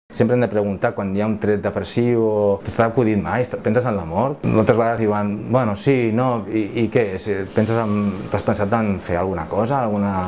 Sempre hem de preguntar quan hi ha un tret depressiu o t'està acudint mai, penses en la mort? Moltes vegades diuen, bueno, sí, no, i què? T'has pensat en fer alguna cosa?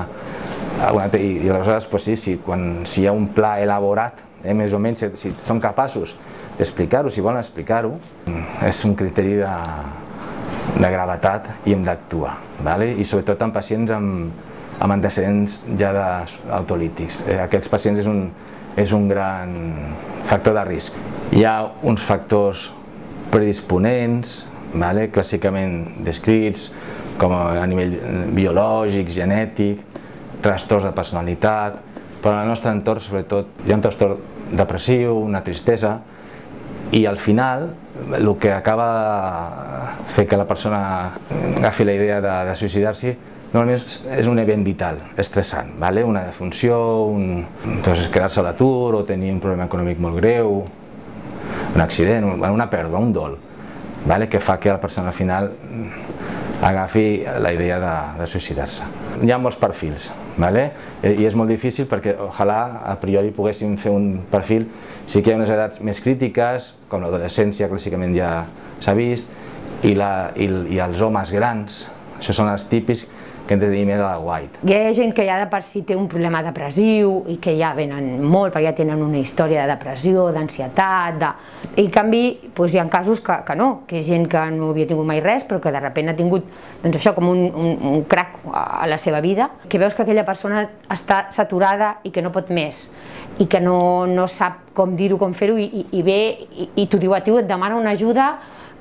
I aleshores, sí, si hi ha un pla elaborat, més o menys, si són capaços d'explicar-ho, si volen explicar-ho, és un criteri de gravetat i hem d'actuar, i sobretot en pacients amb antecedents ja d'autolítics. Aquests pacients és un gran factor de risc. Hi ha uns factors predisponents, clàssicament descrits, com a nivell biològic, genètic, trastorns de personalitat, però en el nostre entorn sobretot hi ha un trastorn depressiu, una tristesa, i al final el que acaba fent que la persona agafi la idea de suïcidar-s'hi normalment és un event vital, estressant, una defunció, quedar-se a l'atur o tenir un problema econòmic molt greu, un accident, una pèrdua, un dol, que fa que la persona al final agafi la idea de suïcidar-se. Hi ha molts perfils, i és molt difícil perquè ojalà a priori poguéssim fer un perfil. Sí que hi ha unes edats més crítiques, com l'adolescència clàssicament ja s'ha vist, i els homes grans, això són els típics que hem de tenir més a la guaita. Hi ha gent que ja de per si té un problema depressiu i que ja venen molt perquè ja tenen una història de depressió, d'ansietat, i en canvi hi ha casos que no, que és gent que no havia tingut mai res però que de sobte ha tingut això com un crac a la seva vida, que veus que aquella persona està saturada i que no pot més i que no sap com dir-ho, com fer-ho, i ve i t'ho diu a tu, et demana una ajuda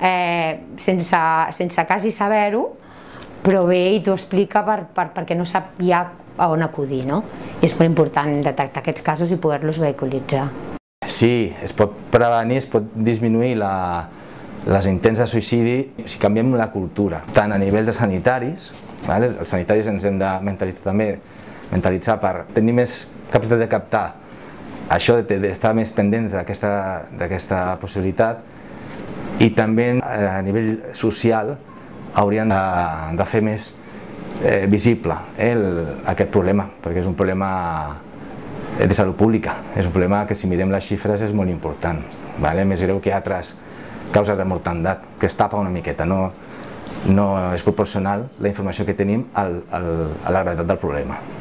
sense quasi saber-ho, però ve i t'ho explica perquè no sap ja a on acudir, i és molt important detectar aquests casos i poder-los vehiculitzar. Sí, es pot prevenir, es pot disminuir les intents de suïcidi si canviem la cultura, tant a nivell de sanitaris, els sanitaris ens hem de mentalitzar per tenir més capacitat de captar això, d'estar més pendents d'aquesta possibilitat, i també a nivell social haurien de fer més visible aquest problema, perquè és un problema de salut pública, és un problema que si mirem les xifres és molt important, més greu que altres causes de mortandat, que es tapa una miqueta, no és proporcional la informació que tenim a la gravetat del problema.